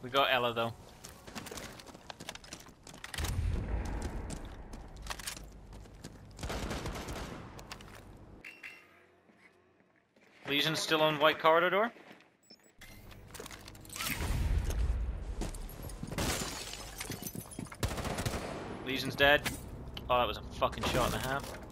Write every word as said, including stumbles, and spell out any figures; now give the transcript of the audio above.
We got Ela though. Legion's still on white corridor door. Legion's dead. Oh, that was a fucking shot and a half.